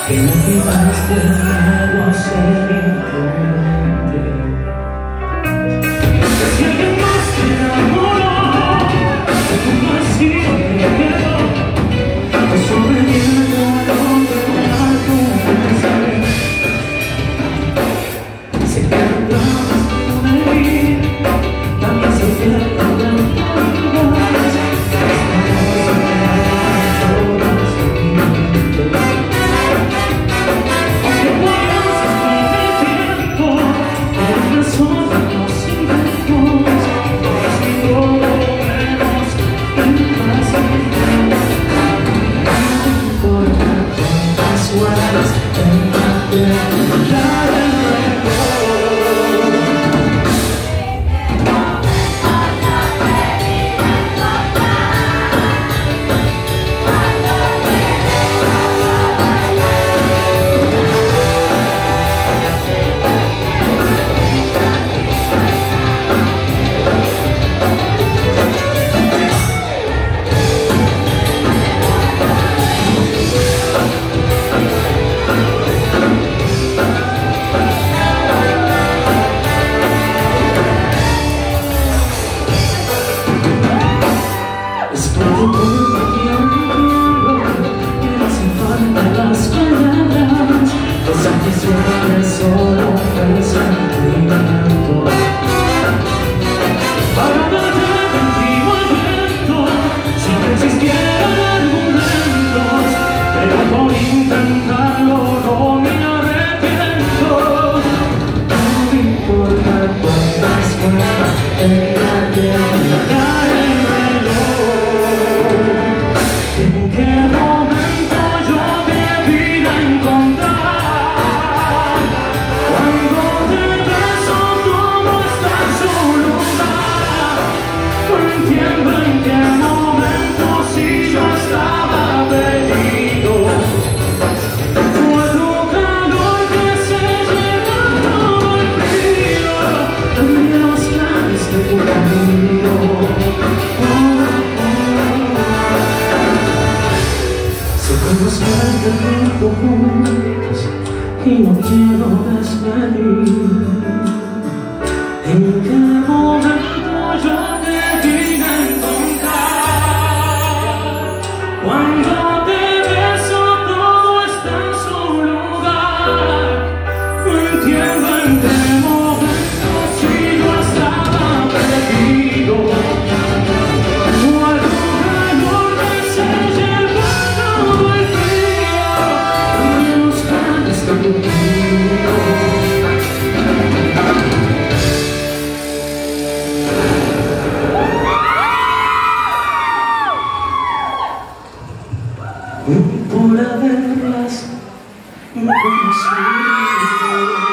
que me quitaste miedo a ser imprudente. Si alguien más te enamoró, si tú no has sido mi quedó, desobediente a lo que algo pensaré. Se quedan planas de una herida, tantas se quedan tantas. Solo pensamiento para matar contigo el viento, si no existieran argumentos, pero por intentarlo no me arrepiento. No me importa cuántas vueltas tenga que dar el reloj, en qué momento yo debí encontrar. Juntos y no quiero despedir. ¿En qué momento yo debí encontrar? Cuando te beso todo está en su lugar. No entiendo en qué momento si yo estaba perdido. Por haberlas conocido.